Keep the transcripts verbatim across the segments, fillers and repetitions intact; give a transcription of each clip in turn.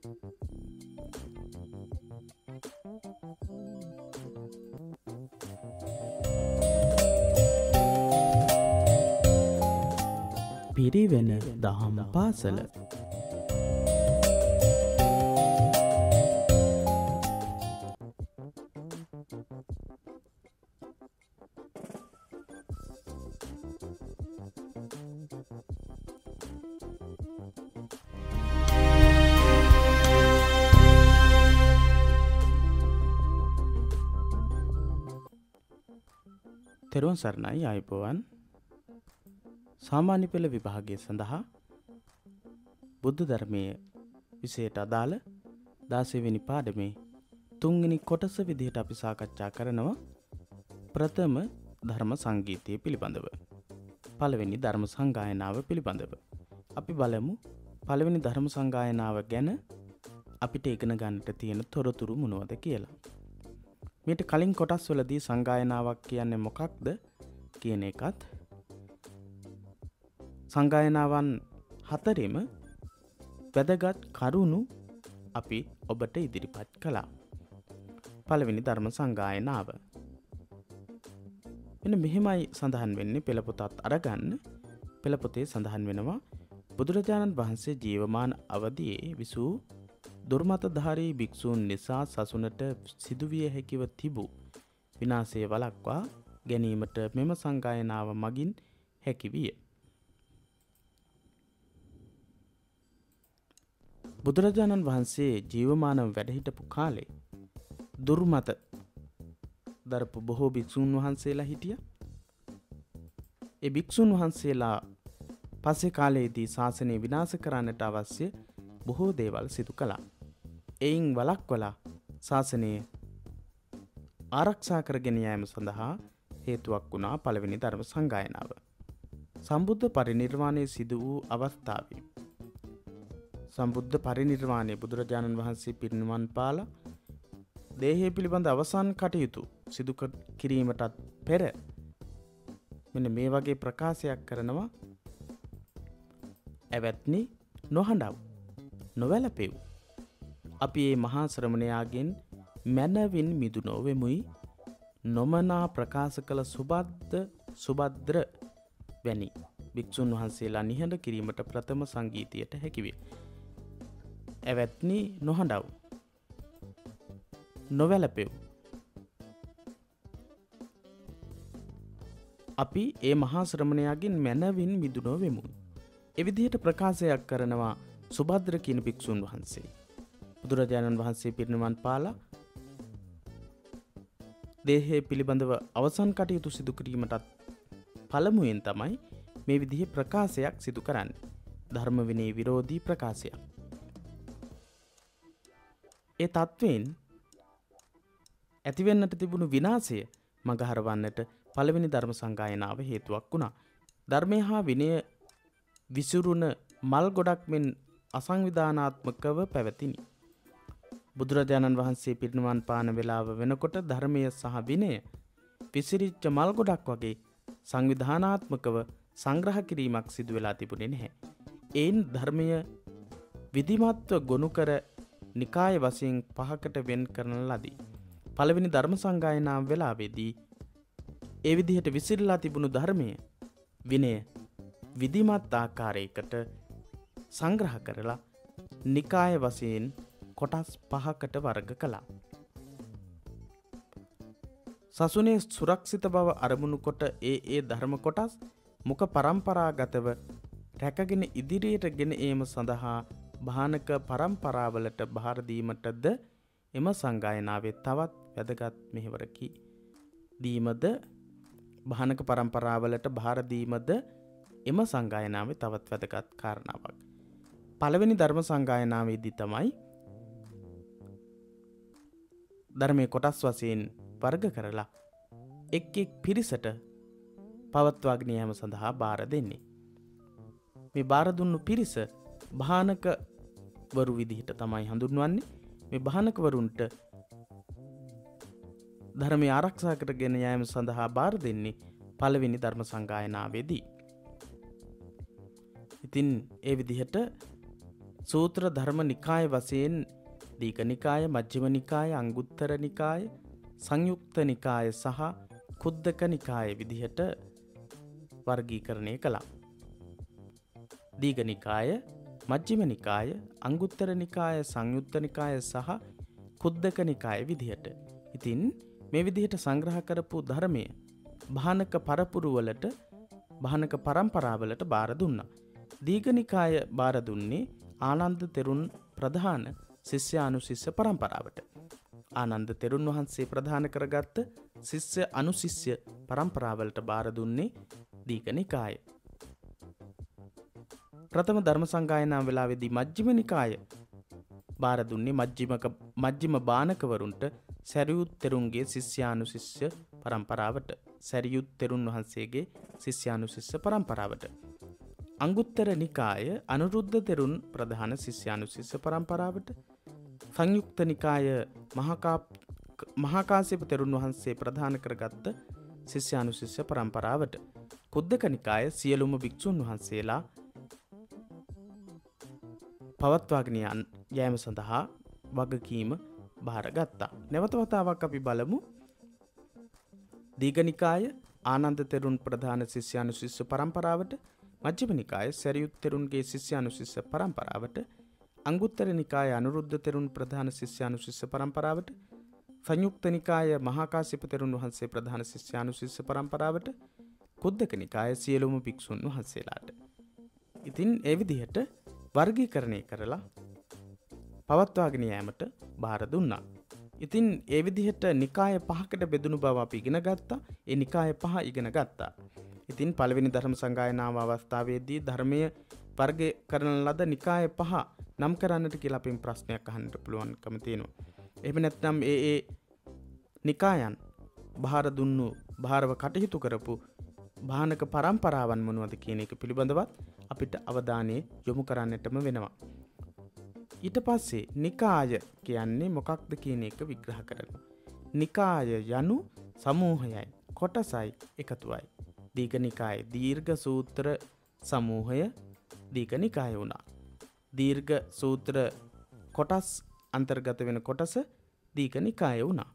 පිරිවෙන දහම් පාසල තෙරුවන් සරණයි ආයුබෝවන්. සාමාන්‍ය පෙළ විභාගය සඳහා බුද්ධ ධර්මයේ විෂයට අදාළ දාසය වෙනි පාඩමේ තුන්වෙනි කොටස විදිහට අපි සාකච්ඡා කරනවා ප්‍රථම ධර්ම සංගීතය පිළිබඳව. පළවෙනි ධර්ම සංගායනාව පිළිබඳව. අපි බලමු පළවෙනි ධර්ම සංගායනාව ගැන අපිට ඉගෙන ගන්නට තියෙන තොරතුරු මොනවද කියලා. මේට කලින් කොටස් වලදී සංගායනාවක් කියන්නේ මොකක්ද කියන එකත් සංගායනාවන් හතරෙම වැදගත් කරුණු අපි ඔබට ඉදිරිපත් කළා. පළවෙනි ධර්ම සංගායනාව. මෙන්න මෙහෙමයි සඳහන් වෙන්නේ. පෙළපොතත් අරගන්න. පෙළපොතේ සඳහන් වෙනවා බුදුරජාණන් වහන්සේ ජීවමාන අවදියේ විසූ දුර්මතධාරී භික්ෂූන් නිසා සසුනට සිදුවිය හැකිව තිබූ විනාශය වළක්වා ගැනීමට මෙම සංගායනාව මගින් හැකි විය. බුදුරජාණන් වහන්සේ ජීවමානව වැඩ හිටපු කාලේ දුර්මත දරපු බොහෝ භික්ෂූන් වහන්සේලා හිටියා. ඒ භික්ෂූන් වහන්සේලා පස්සේ කාලයේදී ශාසනය විනාශ කරන්නට අවශ්‍ය බොහෝ දේවල් සිදු කළා. එයින් වළක්වලා ශාසනය ආරක්ෂා කරගෙන යාම සඳහා හේතුවක් වුණා පළවෙනි ධර්ම සංගායනාව. සම්බුද්ධ පරිනිර්වාණය සිදු වූ අවස්ථාවේ සම්බුද්ධ පරිනිර්වාණය බුදුරජාණන් වහන්සේ පිරිනිවන් පාලා දේහය පිළිබඳ අවසන් කටයුතු සිදු කිරීමටත් පෙර මෙන්න මේ වගේ ප්‍රකාශයක් කරනවා. ඇවැත්නි නොහඬව නොවැළපෙව්. අපි මේ මහා ශ්‍රමණයාගෙන් මැනවින් මිදුණෝ වෙමුයි. නොමනා ප්‍රකාශ කළ සුබද්ද සුබද්‍ර වැනි භික්ෂුන් වහන්සේලා නිහඬ කිරීමට ප්‍රථම සංගීතයට හැකිවේ. ඇවැත්නි නොහඬව නොවැළපෙව්. අපි ඒ මහා ශ්‍රමණයාගෙන් මැනවින් මිදුණෝ වෙමුයි. එවිදිහට ප්‍රකාශයක් කරනවා සුබද්‍ර කියන භික්ෂුන් වහන්සේ. බුදුරජාණන් වහන්සේ පිරිනිවන් පාලා දේහය පිළිබඳව අවසන් කටයුතු සිදු කිරීමටත් පළමුවෙන් තමයි මේ විදිහේ ප්‍රකාශයක් සිදු කරන්නේ. ධර්ම විනය විරෝධී ප්‍රකාශයක්. ඒ තත්වයෙන් ඇතිවෙන්නට තිබුණු විනාශය මගහරවන්නට පළවෙනි ධර්ම සංගායනාව හේතුවක් වුණා. ධර්මය හා විනය විසුරුණ මල් ගොඩක් මෙන් අසංවිධානාත්මකව පැවතිනි. බුදුරජාණන් වහන්සේ පිරිනිවන් පාන වේලාව වෙනකොට ධර්මය සහ විනය විසිරිච්ච මල් ගොඩක් වගේ සංවිධානාත්මකව සංග්‍රහ කිරීමක් සිදු වෙලා තිබුණේ නැහැ. ඒන් ධර්මය විධිමත්ව ගොනු කර නිකාය වශයෙන් පහකට වෙන් කරන ලදී. පළවෙනි ධර්ම සංගායනාව වේලාවේදී ඒ විදිහට විසිරලා තිබුණු ධර්මය විනය විධිමත් ආකාරයකට සංග්‍රහ කරලා නිකාය වශයෙන් කොටස් පහකට වර්ග කළා. සසුනේ සුරක්ෂිත බව අරමුණු කොට ඒ ඒ ධර්ම කොටස් මුඛ පරම්පරාගතව රැකගෙන ඉදිරියට ගෙන ඒම සඳහා භානක පරම්පරාවලට බාර දීමටද එම සංගායනාවේ තවත් වැදගත් මෙහෙවරකි දීමද භානක පරම්පරාවලට බාර දීමද එම සංගායනාවේ තවත් වැදගත් කාරණාවක්. පළවෙනි ධර්ම සංගායනාවේදී තමයි ධර්මයේ කොටස් වශයෙන් වර්ග කරලා එක් එක් පිරිසට පවත්වාගෙන යාම සඳහා බාර දෙන්නේ. මේ බාර දුන්නු පිරිස භානක වරු විදිහට තමයි හඳුන්වන්නේ. මේ භානක වරුන්ට ධර්මය ආරක්ෂා කරගෙන යාම සඳහා බාර දෙන්නේ පළවෙනි ධර්ම සංගායනාවේදී. ඉතින් ඒ විදිහට සූත්‍ර ධර්ම නිකාය වශයෙන් දීඝ නිකාය, මජ්ක්‍ධිම නිකාය, අංගුත්තර නිකාය, සංයුක්ත නිකාය සහ කුද්දක නිකාය විදිහට වර්ගීකරණය කළා. දීඝ නිකාය, මජ්ක්‍ධිම නිකාය, අංගුත්තර නිකාය, සංයුත්ත නිකාය සහ කුද්දක නිකාය විදිහට. ඉතින් මේ විදිහට සංග්‍රහ කරපු ධර්මය භානක පරපුර වලට, භානක පරම්පරාවලට බාර දුන්නා. දීඝ නිකාය බාර දුන්නේ ආනන්ද තෙරුන් ප්‍රධාන ශිෂ්‍ය අනුශිෂ්‍ය පරම්පරාවට. ආනන්ද තෙරුන් වහන්සේ ප්‍රධාන කරගත්ත ශිෂ්‍ය අනුශිෂ්‍ය පරම්පරාවලට බාර දුන්නේ දීඝ නිකාය. ප්‍රථම ධර්ම සංගායනාව වෙලාවේදී මජ්ක්‍ධිම නිකාය බාර දුන්නේ මජ්ක්‍ධිමක මජ්ක්‍ධිම බානකවරුන්ට සරියුත් තෙරුන්ගේ ශිෂ්‍යානුශිෂ්‍ය පරම්පරාවට, සරියුත් තෙරුන් වහන්සේගේ ශිෂ්‍යානුශිෂ්‍ය පරම්පරාවට. අංගුත්තර නිකාය අනුරුද්ධ තෙරුන් ප්‍රධාන ශිෂ්‍යානුශිෂ්‍ය පරම්පරාවට, සංයුක්ත නිකාය මහා මහා කාශ්‍යප තෙරුන් වහන්සේ ප්‍රධාන කරගත්ත ශිෂ්‍යානුශිෂ්‍ය පරම්පරාවට, කුද්දක නිකාය සියලුම භික්ෂුන් වහන්සේලා පවත්වාගෙන යෑම සඳහා වගකීම බාරගත්තා. නැවත වතාවක් අපි බලමු. දීඝ නිකාය ආනන්ද තෙරුන් ප්‍රධාන ශිෂ්‍යානුශිෂ්‍ය පරම්පරාවට, මජ්ක්‍ධිම නිකාය සරියුත් තෙරුන්ගේ ශිෂ්‍යානුශිෂ්‍ය පරම්පරාවට, අංගුත්තර නිකාය අනුරුද්ධ තෙරුන් ප්‍රධාන ශිෂ්‍යානුශිෂ්‍ය පරම්පරාවට, සංයුක්ත නිකාය මහා කාශ්‍යප තෙරුන් වහන්සේ ප්‍රධාන ශිෂ්‍යානුශිෂ්‍ය පරම්පරාවට, කුද්දක නිකාය සියලුම භික්ෂුන් වහන්සේලාට. ඉතින් ඒ විදිහට වර්ගීකරණය කරලා පවත්වාගෙන යාමට බාර දුන්නා. ඉතින් ඒ විදිහට නිකාය පහකට බෙදුණු බව අපි ඉගෙන ගත්තා. ඒ නිකාය පහ ඉගෙන ගත්තා. ඉතින් පළවෙනි ධර්ම සංගායනාව අවස්ථාවේදී ධර්මයේ වර්ග කරන ලද නිකාය පහ නම් කරන්නට කියලා අපෙන් ප්‍රශ්නයක් අහන්නට පුළුවන්කම තියෙනවා. එහෙම නැත්නම් ඒ ඒ නිකායන් බාර දුන්නු, බාරව කටයුතු කරපු භානක පරම්පරාවන් මොනවද කියන එක පිළිබඳවත් අපිට අවධානය යොමු කරන්නටම වෙනවා. ඊට පස්සේ නිකාය කියන්නේ මොකක්ද කියන එක විග්‍රහ කරනවා. නිකාය යනු සමූහයයි, කොටසයි, එකතුවයි. දීඝ නිකාය දීර්ඝ සූත්‍ර සමූහය දීඝ නිකාය වුණා. දීර්ඝ සූත්‍ර කොටස් අන්තර්ගත වෙන කොටස දීඝ නිකාය වුණා.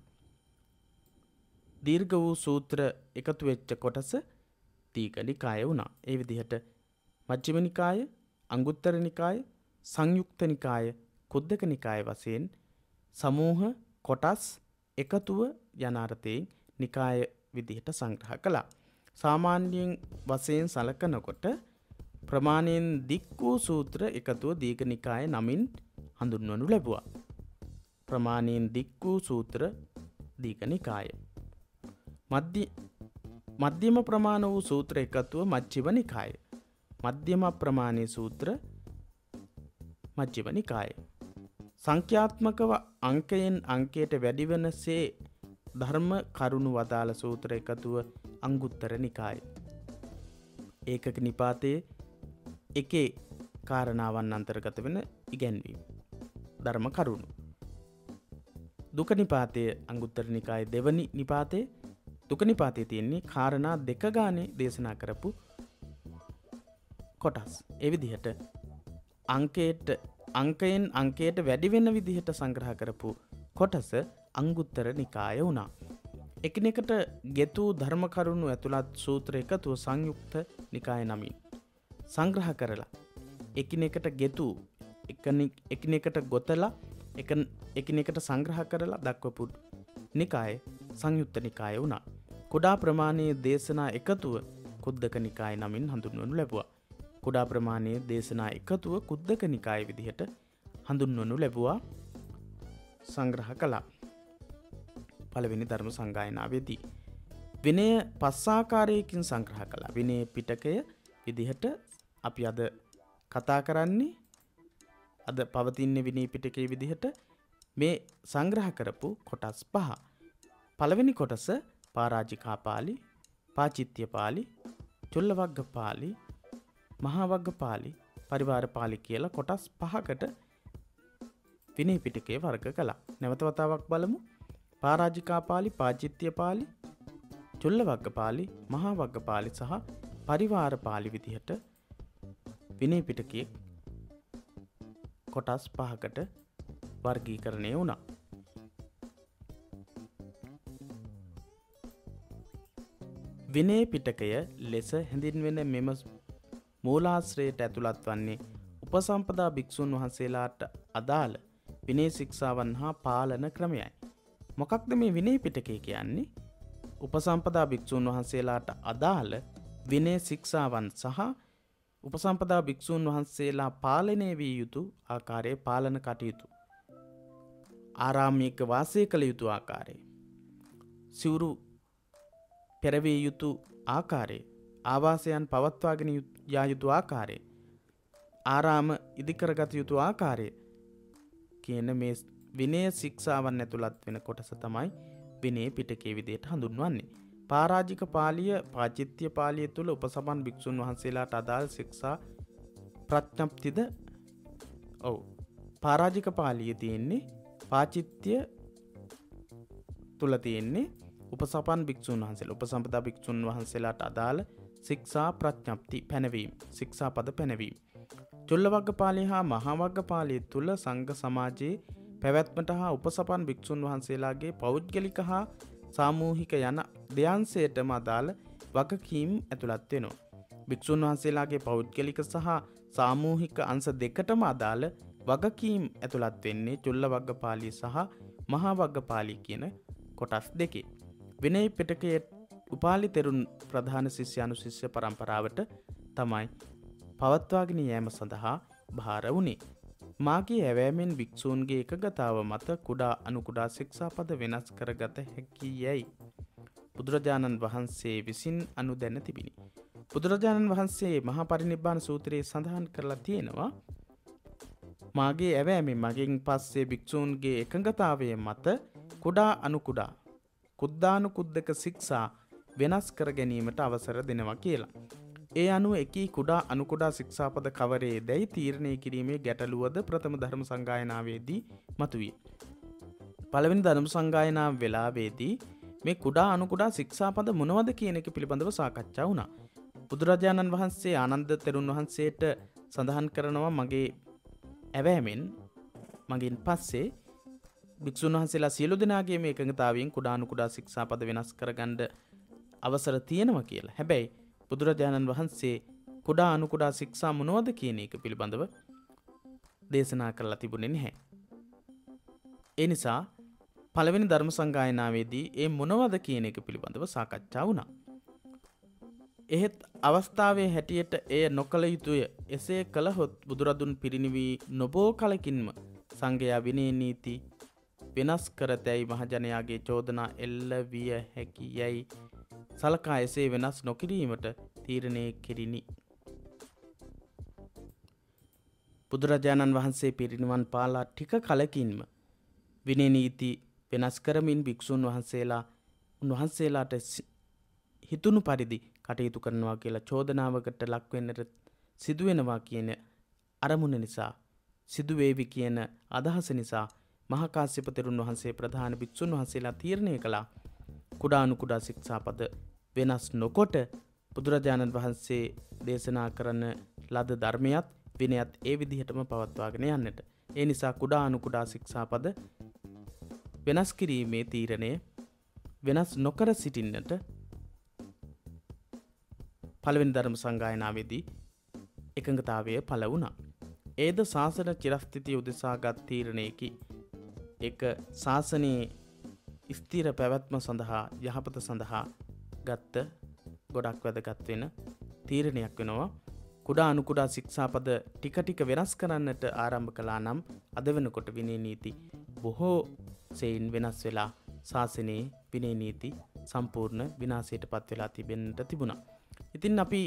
දීර්ඝ වූ සූත්‍ර එකතු වෙච්ච කොටස දීඝ නිකාය වුණා. ඒ විදිහට මජ්ක්‍ධිම නිකාය, අංගුත්තර නිකාය, සංයුක්ත නිකාය, කුද්දක නිකාය වශයෙන් සමූහ කොටස් එකතුව යන අර්ථයෙන් නිකාය විදිහට සංග්‍රහ කළා. සාමාන්‍යයෙන් වශයෙන් සලකනකොට ප්‍රමාණයෙන් දික් වූ සූත්‍ර එකතුව දීඝ නිකාය නමින් හඳුන්වනු ලැබුවා. ප්‍රමාණයෙන් දික් වූ සූත්‍ර දීඝ නිකාය. මධ්‍ය මධ්‍යම ප්‍රමාණ වූ සූත්‍ර එකතුව මජ්ක්‍ධිම නිකාය. මධ්‍යම ප්‍රමාණී සූත්‍ර මජ්ක්‍ධිම නිකාය. සංඛ්‍යාත්මකව අංකයෙන් අංකයට වැඩි වෙනසේ ධර්ම කරුණු වදාළ සූත්‍ර එකතුව අංගුත්තර නිකාය. ඒකක නිපාතයේ එකේ කාරණාවන් අන්තර්ගත වෙන ඉගැන්වීම ධර්ම කරුණු. දුක නිපාතයේ අංගුත්තර නිකාය දෙවනි නිපාතයේ, දුක නිපාතයේ තියෙන්නේ කාරණා දෙක ගානේ දේශනා කරපු කොටස්. ඒ විදිහට අංකයට අංකයෙන් අංකයට වැඩි වෙන විදිහට සංග්‍රහ කරපු කොටස අංගුත්තර නිකාය වුණා. එකිනෙකට ගෙතු ධර්ම කරුණු ඇතුළත් සූත්‍ර එකතුව සංයුක්ත නිකාය නමින් සංග්‍රහ කරලා එකිනෙකට ගෙතු එකිනෙකට ගොතලා එකිනෙකට සංග්‍රහ කරලා දක්වපු නිකාය සංයුක්ත නිකාය වුණා. කුඩා ප්‍රමාණයේ දේශනා එකතුව කුද්දක නිකාය නමින් හඳුන්වනු ලැබුවා. කුඩා ප්‍රමාණයේ දේශනා එකතුව කුද්දක නිකාය විදිහට හඳුන්වනු ලැබුවා, සංග්‍රහ කළා. පළවෙනි ධර්ම සංගායනාවේදී විනය පස් ආකාරයකින් සංග්‍රහ කළා. විනය පිටකය විදිහට අපි අද කතා කරන්නේ, අද පවතින විනය පිටකයේ විදිහට මේ සංග්‍රහ කරපු කොටස් පහ. පළවෙනි කොටස පරාජිකා පාළි, පාචිත්‍ය පාළි, චුල්ලවග්ග පාළි, මහා වග්ග පාළි, පරිවාර පාළි කියලා කොටස් පහකට විනය පිටකයේ වර්ග කළා. නැවත වතාවක් බලමු. පරාජිකා පාළි, පාචිත්‍ය පාළි, චුල්ලවග්ග පාළි, මහා වග්ග පාළි සහ පරිවාර පාළි විදිහට විනය පිටකයේ කොටස් පහකට වර්ගීකරණය වුණා. විනය පිටකය ලෙස හැඳින්වෙන මෙම මූලාශ්‍රයට ඇතුළත් වන්නේ උපසම්පදා භික්ෂුන් වහන්සේලාට අදාළ විනය ශික්ෂාවන් හා පාලන ක්‍රමයයි. මොකක්ද මේ විනය පිටකය කියන්නේ? උපසම්පදා භික්ෂුන් වහන්සේලාට අදාළ විනය ශික්ෂාවන් සහ උපසම්පදා භික්ෂුන් වහන්සේලා පාලනය විය යුතු ආකාරයේ පාලන කටයුතු, ආරාමික වාසය කළ යුතු ආකාරය, සිවුරු පෙරවිය යුතු ආකාරය, ආවාසයන් පවත්වාගෙන යා යුතු ආකාරය, ආරාම ඉදිකරගත යුතු ආකාරය කියන මේ විනය ශික්ෂාවන් ඇතුළත් වෙන කොටස තමයි විනය පිටකයේ විදිහට හඳුන්වන්නේ. පරාජික පාළිය, පාචිත්‍ය පාළිය තුල උපසමන් භික්ෂුන් වහන්සේලාට අදාළ ශික්ෂා ප්‍රඥප්තිද ඔව් පරාජික පාළිය තියෙන්නේ පාචිත්‍ය තුල තියෙන්නේ උපසපන් භික්ෂුන් වහන්සේලා උපසම්පදා භික්ෂුන් වහන්සේලාට අදාළ ශික්ෂා ප්‍රඥප්ති පැනවීම, ශික්ෂා පද පැනවීම. චුල්ලවග්ග පාළිය හා මහා වග්ග පාළිය තුල සංඝ සමාජයේ පැවැත්මට හා උපසපන් භික්ෂුන් වහන්සේලාගේ පෞද්ගලික හා සාමූහික යන දෙයන්සයටම අදාළ වගකීම් ඇතුළත් වෙනවා. භික්ෂුන් වහන්සේලාගේ පෞද්ගලික සහ සාමූහික අංශ දෙකටම අදාළ වගකීම් ඇතුළත් වෙන්නේ චුල්ලවග්ග පාළිය සහ මහා වග්ග පාළිය කියන කොටස් දෙකේ. විනය පිටකයේ උපාලි තෙරුන් ප්‍රධාන ශිෂ්‍ය අනුශිෂ්‍ය පරම්පරාවට තමයි පවත්වාගෙන යාම සඳහා භාර වුණේ. මාගේ ඇවෑමෙන් භික්ෂූන්ගේ එකගතාව මත කුඩා අනු කුඩා ශික්ෂාපද වෙනස් කරගත හැකි යයි බුදුරජාණන් වහන්සේ විසින් අනුදැන තිබිණි. බුදුරජාණන් වහන්සේ මහා පරිනිබ්බාන සූත්‍රයේ සඳහන් කරලා තියෙනවා, මාගේ ඇවෑමෙන් මගෙන් පස්සේ භික්ෂූන්ගේ එකඟතාවය මත කුඩා අනු කුඩා කුද්දානු කුද්දක ශික්ෂා වෙනස් කර ගැනීමට අවසර දෙනවා කියලා. ඒ අනුව එකී කුඩා අනු කුඩා ශික්ෂාපද කවරේදැයි තීරණය කිරීමේ ගැටලුවද ප්‍රථම ධර්ම සංගායනාවේදී මතුවිය. පළවෙනි ධර්ම සංගායනාව වෙලාවේදී මේ කුඩා අනු කුඩා ශික්ෂාපද මොනවද කියන එක පිළිබඳව සාකච්ඡා වුණා. බුදුරජාණන් වහන්සේ ආනන්ද තෙරුන් වහන්සේට සඳහන් කරනවා, මගේ ඇවෑමෙන් මගින් පස්සේ භික්ෂුන් වහන්සේලා සියලු දෙනාගේ මේ එකඟතාවයෙන් කුඩා අනු කුඩා ශික්ෂාපද වෙනස් කරගන්න අවසර තියෙනවා කියලා. හැබැයි බුදුරජාණන් වහන්සේ කුඩා අනු කුඩා ශික්ෂා මොනවද කියන එක පිළිබඳව දේශනා කරලා තිබුණේ නැහැ. ඒ නිසා පළවෙනි ධර්ම සංගායනාවේදී ඒ මොනවද කියන එක පිළිබඳව සාකච්ඡා වුණා. එහෙත් අවස්ථාවේ හැටියට එය නොකළ යුතුය. එසේ කළහොත් බුදුරදුන් පිරිනිවි නොබෝ කලකින්ම සංඝයා විනය නීති වෙනස් කරතැයි මහජනයාගේ චෝදනා එල්ල විය හැකි යයි සලකා එසේ වෙනස් නොකිරීමට තීරණය කෙරිණි. බුදුරජාණන් වහන්සේ පිරිනිවන් පාලා ටික කලකින්ම විනය නීති වෙනස් කරමින් භික්ෂුන් වහන්සේලා උන්වහන්සේලාට හිතුණු පරිදි කටයුතු කරනවා කියලා චෝදනාවකට ලක් වෙන්නට සිදුවෙනවා කියන අරමුණ නිසා, සිදුවේවි කියන අදහස නිසා මහා කාශ්‍යප තෙරුන් වහන්සේ ප්‍රධාන භික්ෂුන් වහන්සේලා තීරණය කළා, කුඩා අනු කුඩා ශික්ෂාපද වෙනස් නොකොට බුදුරජාණන් වහන්සේ දේශනා කරන ලද ධර්මයත් විනයත් ඒ විදිහටම පවත්වාගෙන යන්නට. ඒ නිසා කුඩා අනු කුඩා ශික්ෂාපද වෙනස් කිරීමේ තීරණය වෙනස් නොකර සිටින්නට පළවෙනි ධර්ම සංගායනාවේදී එකඟතාවය පළ වුණා. ඒද ශාසන චිරස්ථිතිය උදෙසාගත් තීරණයකි. එක ශාසනයේ ස්ථිර පැවැත්ම සඳහා, යහපත සඳහා ගත්ත ගොඩක් වැදගත් වෙන තීරණයක් වෙනවා. කුඩා අනු කුඩා ශික්ෂාපද ටික ටික වෙනස් කරන්නට ආරම්භ කළා නම් අද වෙනකොට විනය නීති බොහෝ සෙයින් වෙනස් වෙලා ශාසනයේ විනය නීති සම්පූර්ණ විනාශයට පත් වෙලා තිබෙන්නට තිබුණා. ඉතින් අපි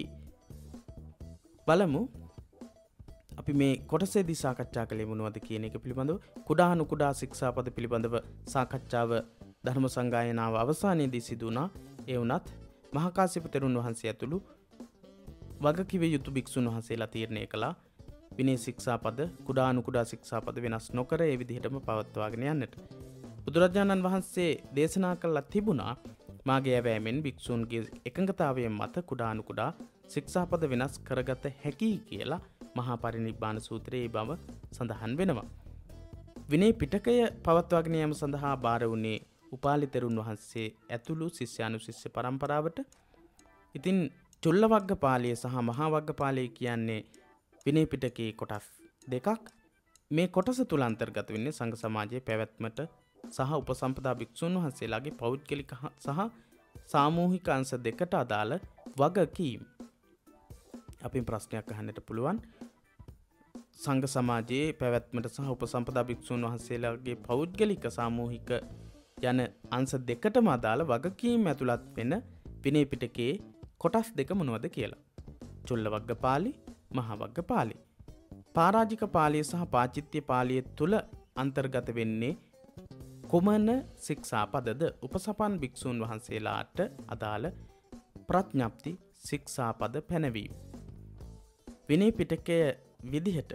බලමු අපි මේ කොටසේදී සාකච්ඡා කළේ මොනවද කියන එක පිළිබඳව. කුඩා අනු කුඩා ශික්ෂාපද පිළිබඳව සාකච්ඡාව ධර්ම සංගායනාව අවසානයේදී සිදු වුණා. ඒ වුණත් මහා කාශ්‍යප තෙරුන් වහන්සේ ඇතුළු වගකිව යුතු භික්ෂුන් වහන්සේලා තීරණය කළා විනය ශික්ෂාපද කුඩා අනු කුඩා ශික්ෂාපද වෙනස් නොකර ඒ විදිහටම පවත්වාගෙන යන්නට. බුදුරජාණන් වහන්සේ දේශනා කළා තිබුණා, මාගේ ඇවෑමෙන් භික්ෂුන්ගේ එකඟතාවයෙන් මත කුඩා අනු කුඩා ශික්ෂාපද වෙනස් කරගත හැකි කියලා මහා පරිනිබ්බාන සූත්‍රයේ බව සඳහන් වෙනවා. විනය පිටකය පවත්වාගෙන යාම සඳහා බාර වුණේ උපාලි තෙරුන් වහන්සේ ඇතුළු ශිෂ්‍යානුශිෂ්‍ය පරම්පරාවට. ඉතින් චුල්ලවග්ගපාලිය සහ මහා වග්ගපාලිය කියන්නේ විනය පිටකයේ කොටස් දෙකක්. මේ කොටස තුල අන්තර්ගත වෙන්නේ සංඝ සමාජයේ පැවැත්මට සහ උපසම්පදා භික්ෂුන් වහන්සේලාගේ පෞද්ගලික සහ සාමූහික අංශ දෙකට අදාළ වගකීම්. අපි ප්‍රශ්නයක් අහන්නට පුළුවන්. සංඝ සමාජයේ පැවැත්මට සහ උපසම්පදා භික්ෂුන් වහන්සේලාගේ පෞද්ගලික සාමූහික යන අංශ දෙකටම අදාළ වගකීම් ඇතුළත් වෙන විනය පිටකයේ කොටස් දෙක මොනවද කියලා. චුල්ලවග්ගපාලි, මහා වග්ගපාලි. පරාජික පාළිය සහ පාචිත්‍ය පාළිය තුල අන්තර්ගත වෙන්නේ කුමන ශික්ෂාපදද? උපසපන් භික්ෂුන් වහන්සේලාට අදාළ ප්‍රඥප්ති ශික්ෂාපද පැනවීම. විනය පිටකයේ විදිහට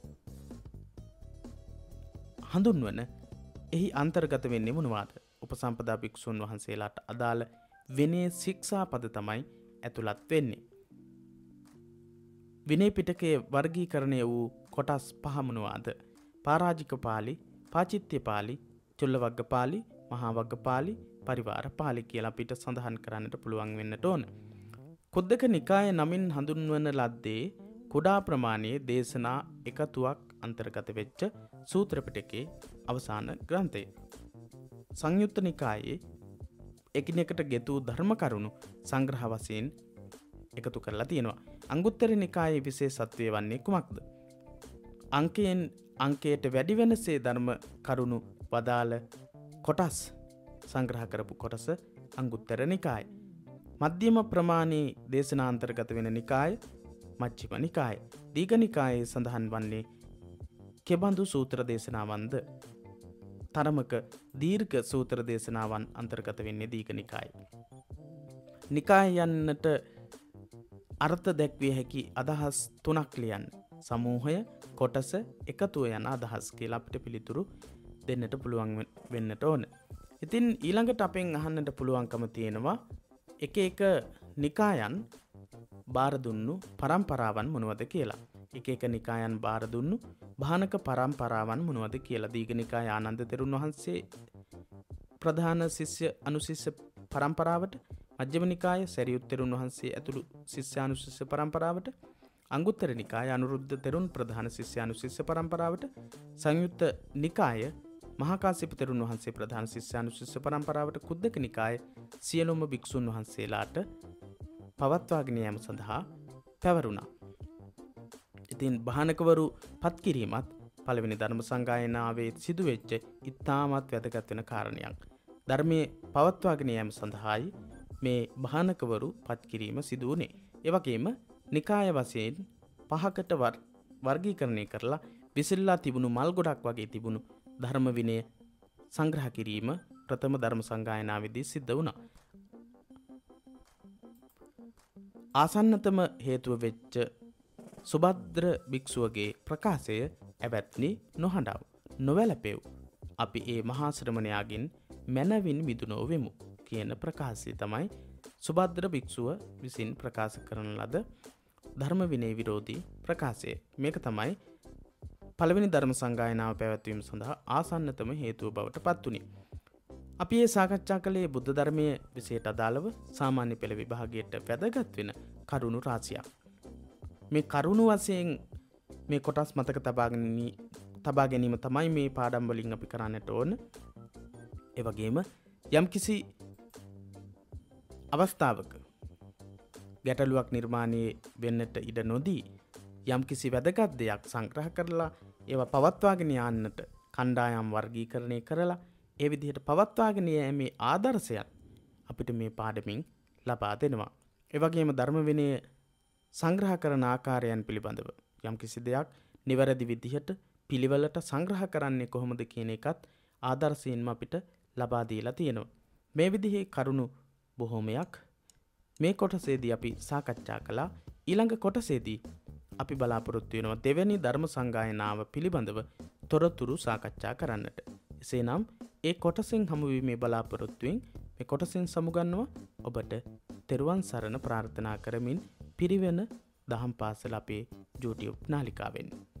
හඳුන්වන එහි අන්තර්ගත වෙන්නේ මොනවාද? උපසම්පදා භික්ෂුන් වහන්සේලාට අදාළ විනය ශික්ෂාපද තමයි ඇතුළත් වෙන්නේ. විනය පිටකයේ වර්ගීකරණය වූ කොටස් පහ මොනවාද? පරාජික පාළි, පාචිත්‍ය පාළි, චුල්ලවග්ගපාලි, මහා වග්ගපාලි, පරිවාර පාළි කියලා අපිට සඳහන් කරන්නට පුළුවන් වෙන්නට ඕන. කුද්දක නිකාය නමින් හඳුන්වන ලද්දේ කුඩා ප්‍රමාණයේ දේශනා එකතුවක් අන්තර්ගත වෙච්ච සූත්‍ර පිටකයේ අවසාන ග්‍රන්ථය. සංයුත්ත නිකායේ එකිනෙකට ගෙතු ධර්ම කරුණු සංග්‍රහ වශයෙන් එකතු කරලා තියෙනවා. අංගුත්තර නිකායේ විශේෂත්වය වන්නේ කුමක්ද? අංකයෙන් අංකයට වැඩි වෙනසේ ධර්ම කරුණු වදාළ කොටස් සංග්‍රහ කරපු කොටස අංගුත්තර නිකාය. මධ්‍යම ප්‍රමාණයේ දේශනාන්තර්ගත වෙන නිකාය මජ්ක්‍ධිම නිකාය. දීඝ නිකායේ සඳහන් වන්නේ කෙබඳු සූත්‍ර දේශනාවන්ද? තරමක දීර්ඝ සූත්‍ර දේශනාවන් අන්තර්ගත වෙන්නේ දීඝ නිකායේ. නිකාය යන්නට අර්ථ දැක්විය හැකි අදහස් තුනක් ලියන්න. සමූහය, කොටස, එකතුව යන අදහස් කියලා අපිට පිළිතුරු දෙන්නට පුළුවන් වෙන්නට ඕන. ඉතින් ඊළඟට අපෙන් අහන්නට පුළුවන්කම තියෙනවා එක එක නිකායන් බාර දුන්නු පරම්පරාවන් මොනවද කියලා. එක එක නිකායන් බාර දුන්නු භානක පරම්පරාවන් මොනවද කියලා. දීඝ නිකාය ආනන්ද තෙරුන් වහන්සේ ප්‍රධාන ශිෂ්‍ය අනුශිෂ්‍ය පරම්පරාවට, මජ්ක්‍ධිම නිකාය සරියුත් තෙරුන් වහන්සේ ඇතුළු ශිෂ්‍යානුශිෂ්‍ය පරම්පරාවට, අංගුත්තර නිකාය අනුරුද්ධ තෙරුන් ප්‍රධාන ශිෂ්‍යානුශිෂ්‍ය පරම්පරාවට, සංයුත්ත නිකාය මහා කාශ්‍යප තෙරුන් වහන්සේ ප්‍රධාන ශිෂ්‍යානුශිෂ්‍ය පරම්පරාවට, කුද්දක නිකාය සියලුම භික්ෂුන් වහන්සේලාට පවත්වාගෙන යාම සඳහා පැවරුණා. ඉතින් භානකවරු පත් කිරීමත් පළවෙනි ධර්ම සංගායනාවේ සිදුවෙච්ච ඉතාමත් වැදගත් වෙන කාරණයක්. ධර්මයේ පවත්වාගෙන යාම සඳහායි මේ භානකවරු පත් කිරීම සිදු වුණේ. ඒ වගේම නිකාය වශයෙන් පහකට වර්ගීකරණය කරලා විසිරලා තිබුණු මල් ගොඩක් වගේ තිබුණු ධර්ම විනය සංග්‍රහ කිරීම ප්‍රථම ධර්ම සංගායනාවේදී සිද්ධ වුණා. ආසන්නතම හේතුව වෙච්ච සුභද්‍ර භික්ෂුවගේ ප්‍රකාශය ඇවැත්නි නොහඬව නොවැළපෙව්. අපි ඒ මහා ශ්‍රමණයාගෙන් මැනවින් මිදුණෝ වෙමු කියන ප්‍රකාශය තමයි සුභද්‍ර භික්ෂුව විසින් ප්‍රකාශ කරන ලද ධර්ම විනය විරෝධී ප්‍රකාශය. මේක තමයි පළවෙනි ධර්ම සංගායනාව පැවැත්වීම සඳහා ආසන්නතම හේතුව බවට පත් වුණේ. අපි මේ සාකච්ඡා කළේ බුද්ධ ධර්මයේ විශේෂයට අදාළව සාමාන්‍ය පෙළ විභාගයට වැදගත් වෙන කරුණු රාශියක්. මේ කරුණු වශයෙන් මේ කොටස් මතක තබාගෙන තබා ගැනීම තමයි මේ පාඩම් වලින් අපි කරන්නට ඕන. ඒ වගේම යම්කිසි අවස්ථාවක ගැටලුවක් නිර්මාණය වෙන්නට ඉඩ නොදී යම්කිසි වැදගත් දෙයක් සංග්‍රහ කරලා ඒවා පවත්වාගෙන යන්නට කණ්ඩායම් වර්ගීකරණය කරලා ඒ විදිහට පවත්වාගෙන යෑමේ ආදර්ශයක් අපිට මේ පාඩමින් ලබා දෙනවා. ඒ වගේම ධර්ම විනය සංග්‍රහ කරන ආකාරයන් පිළිබඳව යම්කිසි දෙයක් නිවැරදි විදිහට පිළිවෙලට සංග්‍රහ කරන්නේ කොහොමද කියන එකත් ආදර්ශයෙන්ම අපිට ලබා දීලා තියෙනවා. මේ විදිහේ කරුණු බොහෝමයක් මේ කොටසේදී අපි සාකච්ඡා කළා. ඊළඟ කොටසේදී අපි බලාපොරොත්තු වෙනවා දෙවැනි ධර්ම සංගායනාව පිළිබඳව තොරතුරු සාකච්ඡා කරන්නට. එසේනම් ඒ කොටසෙන් හමු වීමේ බලාපොරොත්තුෙන් මේ කොටසෙන් සමුගන්නවා. ඔබට තෙරුවන් සරණ ප්‍රාර්ථනා කරමින් පිරිවෙන දහම් පාසල අපේ YouTube නාලිකාවෙන්.